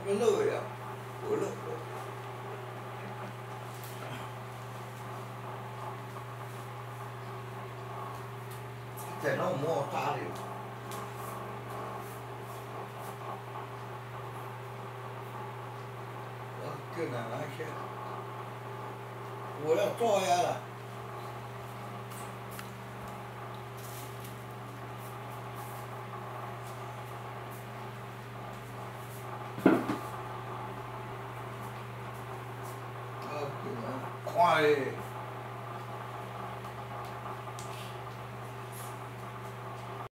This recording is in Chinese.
没漏呀，不漏。在那磨打的，就那些，我要抓呀了。快！